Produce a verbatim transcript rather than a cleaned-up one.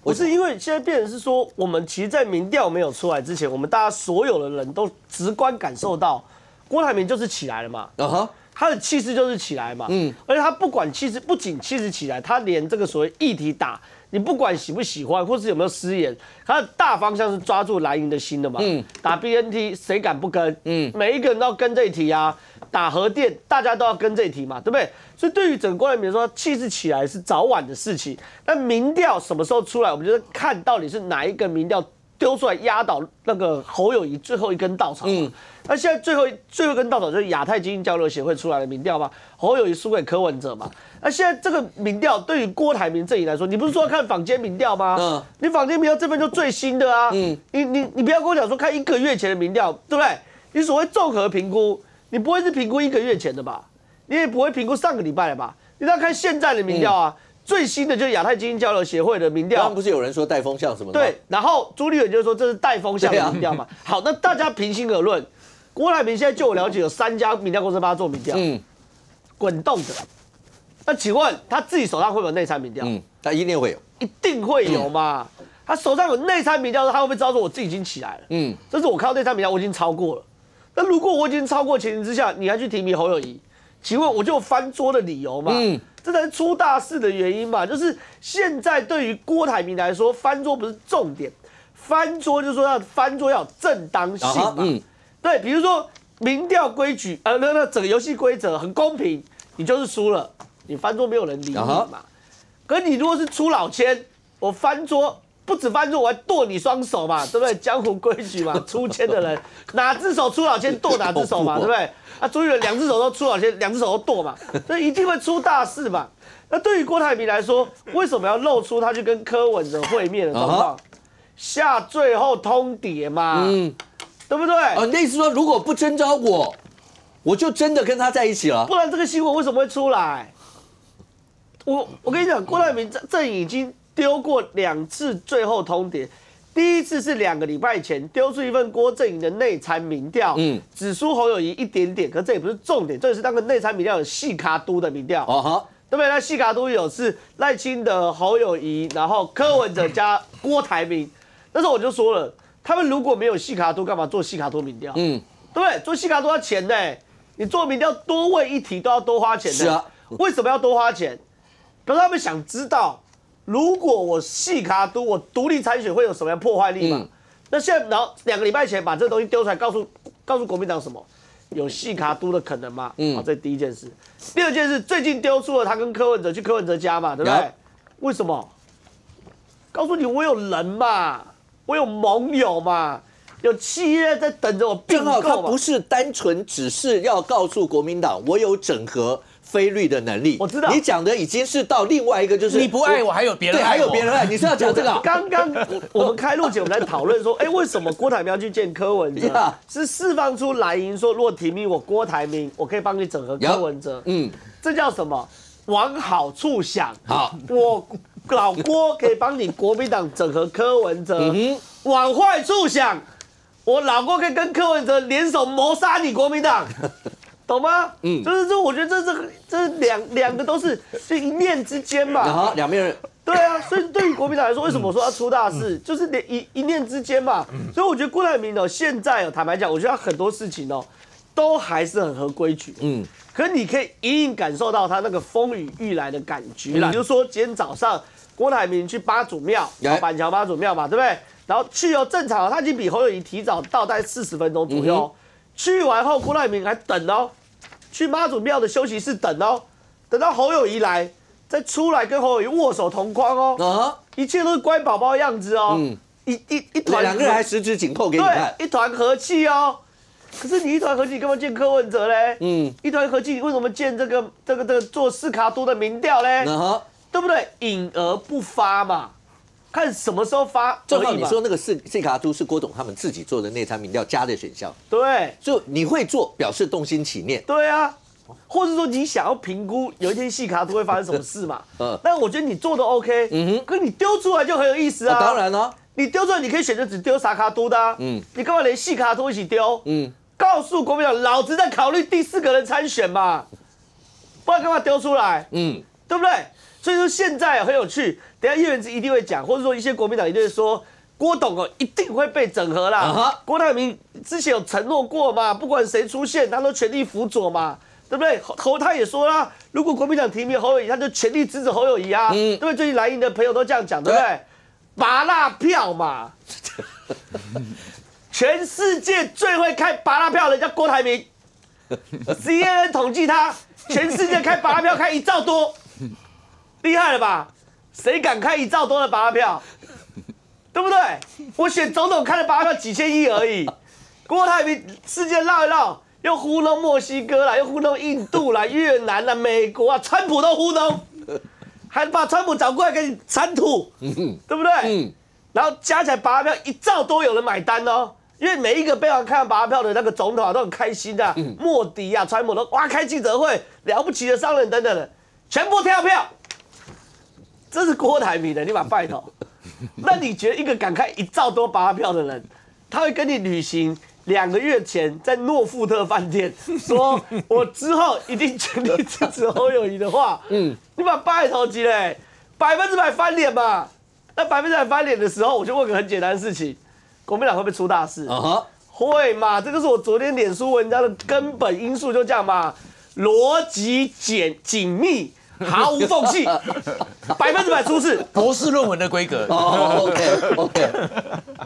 不是因为现在变成是说，我们其实，在民调没有出来之前，我们大家所有的人都直观感受到，郭台铭就是起来了嘛。啊哈。他的气势就是起来嘛，嗯，而且他不管气势，不仅气势起来，他连这个所谓议题打，你不管喜不喜欢，或是有没有失言，他的大方向是抓住蓝营的心的嘛，嗯，打 B N T 谁敢不跟？嗯，每一个人都要跟这一题啊，打核电大家都要跟这一题嘛，对不对？所以对于整个郭台铭来说，气势起来是早晚的事情。那民调什么时候出来，我们就是看到底是哪一个民调丢出来压倒那个侯友宜最后一根稻草。嗯。那现在最后最后一根稻草就是亚太经济交流协会出来的民调嘛，侯友宜输给柯文哲嘛。那现在这个民调对于郭台铭阵营来说，你不是说要看坊间民调吗？嗯，你坊间民调这份就最新的啊。嗯，你你你不要跟我讲说看一个月前的民调，对不对？你所谓综合评估，你不会是评估一个月前的吧？你也不会评估上个礼拜的吧？你要看现在的民调啊。嗯，最新的就是亚太经济交流协会的民调， 刚刚不是有人说带风向什么的吗？ 对，然后朱立伦就说这是带风向的民调嘛。好，那大家平心而论，郭台铭现在就我了解有三家民调公司帮他做民调，嗯，滚动的。那请问他自己手上会不会有内参民调？嗯， 他一定会有， 一定会有嘛。嗯，他手上有内参民调，他会不会知道说我自己已经起来了？嗯，这是我看到内参民调，我已经超过了。那如果我已经超过前提之下，你还去提名侯友宜，请问我就有翻桌的理由嘛？嗯。这才是出大事的原因嘛，就是现在对于郭台铭来说，翻桌不是重点，翻桌就是说要翻桌要有正当性嘛。嗯，对，比如说民调规矩，呃，那那整个游戏规则很公平，你就是输了，你翻桌没有人理你嘛。可你如果是出老千，我翻桌不止翻桌，我还剁你双手嘛，对不对？江湖规矩嘛，出千的人哪只手出老千剁哪只手嘛，对不对？啊，朱立伦两只手都出老千，两只手都剁嘛，所以一定会出大事嘛。那对于郭台铭来说，为什么要露出他去跟柯文哲会面的状况？下最后通牒嘛，嗯，对不对？ 哦，你的意思说，如果不征召我，我就真的跟他在一起了？ 不然这个新闻为什么会出来？我我跟你讲，郭台铭阵营已经丢过两次最后通牒。第一次是两个礼拜前丢出一份郭阵营的内参民调，嗯，只输侯友宜一点点，可这也不是重点，这是那个内参民调有细卡都的民调，哦哈，对不对？那细卡都有是赖清德、侯友宜，然后柯文哲加郭台铭，那时候我就说了，他们如果没有细卡都，干嘛做细卡都民调？嗯，对不对？做细卡都要钱的，你做民调多问一题都要多花钱的，是啊，为什么要多花钱？可是他们想知道。如果我细卡都，我独立参选会有什么样破坏力嘛？嗯，那现在然后两个礼拜前把这个东西丢出来，告诉告诉国民党什么？有细卡都的可能吗？嗯，好，这是第一件事。第二件事，最近丢出了他跟柯文哲去柯文哲家嘛，对不对？为什么？告诉你，我有人嘛，我有盟友嘛，有企业在等着我并购嘛。 他不是单纯只是要告诉国民党，我有整合。非律的能力， 我知道。 你讲的已经是到另外一个，就是你不爱我，还有别人爱我， 对，还有别人爱。你是要讲这个？ 刚刚我们开录前我们在讨论说，哎，为什么郭台铭要去见柯文哲？ Yeah. 是释放出蓝营说，如果提名我郭台铭，我可以帮你整合柯文哲。嗯，这叫什么？往好处想。好，我老郭可以帮你国民党整合柯文哲。嗯，往坏处想，我老郭可以跟柯文哲联手谋杀你国民党。懂吗？嗯，就是这，我觉得这这这两两个都是是一念之间嘛。 好，两边人。 对啊，所以对于国民党来说，为什么说要出大事，就是一一念之间嘛。所以我觉得郭台铭哦，现在哦，坦白讲，我觉得他很多事情哦，都还是很合规矩。嗯，可是你可以隐隐感受到他那个风雨欲来的感觉啦。比如说今天早上郭台铭去妈祖庙，板桥妈祖庙嘛，对不对？然后去哦，正常，他已经比侯友宜提早到大概四十分钟左右。去完后，郭台铭还等哦，去妈祖庙的休息室等哦，等到侯友宜来，再出来跟侯友宜握手同框哦，啊，一切都是乖宝宝的样子哦，嗯，一一一团两个人还十指紧扣给你看， 对，一团和气哦。可是你一团和气，你干嘛见柯文哲嘞？嗯，一团和气，你为什么见这个这个这个做斯卡都的民调嘞？啊，对不对？隐而不发嘛。看什么时候发。 正好你说那个四四卡都是郭董他们自己做的内参民调加的选项， 对， 就你会做，表示动心起念， 对啊，或者说你想要评估有一天细卡都会发生什么事嘛，嗯，但我觉得你做的 OK， 嗯哼，可你丢出来就很有意思啊， 当然了， 你丢出来你可以选择只丢萨卡都的，啊，嗯，你干嘛连细卡都一起丢？嗯，告诉国民党，老子在考虑第四个人参选嘛，不然干嘛丢出来？嗯，对不对？ 所以说现在很有趣，等一下叶元之一定会讲，或者说一些国民党一定会说，郭董哦一定会被整合啦。Uh-huh. 郭台铭之前有承诺过嘛，不管谁出现，他都全力辅佐嘛，对不对？侯他也说啦，如果国民党提名侯友宜，他就全力支持侯友宜啊，嗯、对不对？最近蓝营的朋友都这样讲，对不对？拔蜡票嘛，全世界最会开拔蜡票的人叫郭台铭 ，C N N 统计他，全世界开拔蜡票开一兆多，厉害了吧？谁敢开一兆多的拔蜡票？对不对？我选总统开的拔蜡票几千亿而已，郭台铭世界绕一绕，又糊弄墨西哥啦，又糊弄印度啦、越南啦、美国啊，川普都糊弄。还把川普找过来给你铲土，嗯、对不对？嗯、然后加起来拔票一兆多，有人买单哦。因为每一个被我看拔票的那个总统啊，都很开心的、啊。嗯、莫迪啊、川普都哇开记者会，了不起的商人等等的，全部跳票。这是郭台铭的，你把拜托。那你觉得一个敢开一兆多拔票的人，他会跟你旅行？两个月前在诺富特饭店说，我之后一定全力支持侯友宜的话，嗯，你把拜头急嘞，百分之百翻脸嘛。那百分之百翻脸的时候，我就问个很简单的事情：国民党会不会出大事？啊哈，会嘛？这就是我昨天脸书文章的根本因素，就这样嘛，逻辑简紧密。毫无缝隙，百分之百出事， 博士论文的规格。 哦 ，OK OK，